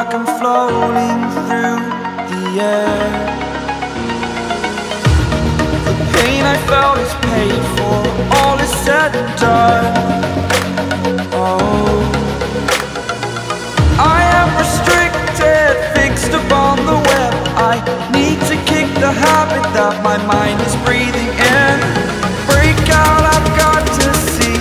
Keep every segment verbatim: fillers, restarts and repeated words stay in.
like I'm floating through the air. The pain I felt is paid for, all is said and done. Oh, I am restricted, fixed upon the web. I need to kick the habit that my mind is breathing in. Break out, I've got to see.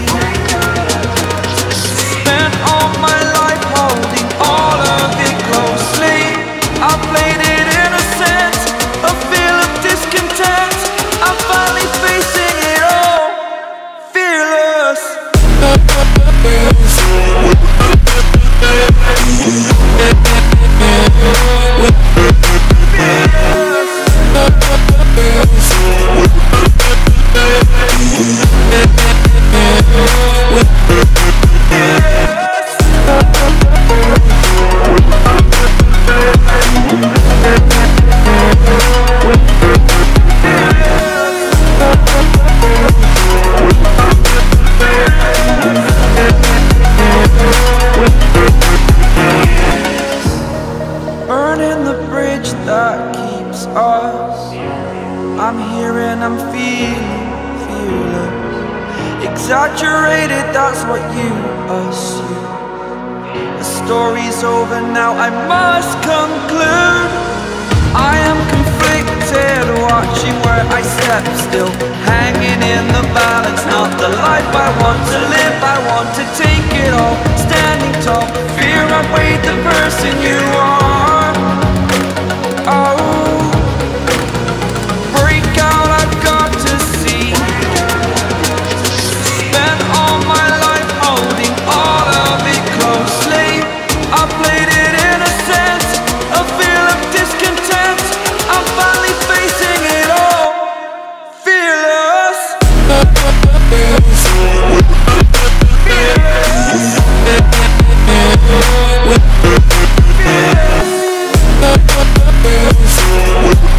Spent all my life holding all of it closely. I played it innocent, a feel of discontent. I'm finally facing it all, fearless. Burning the bridge that keeps us. I'm here and I'm feeling fearless. Exaggerated, that's what you assume. The story's over now, I must conclude. I am conflicted, watching where I step still, hanging in the balance. Not the life I want to live, I want to take it all. Standing tall, fear outweighed the person you are. Oh, break out, I've got to see. Spent all my life holding all of it closely. I played it innocent, a feel of discontent. I'm finally facing it all, fearless. Fearless. Fearless.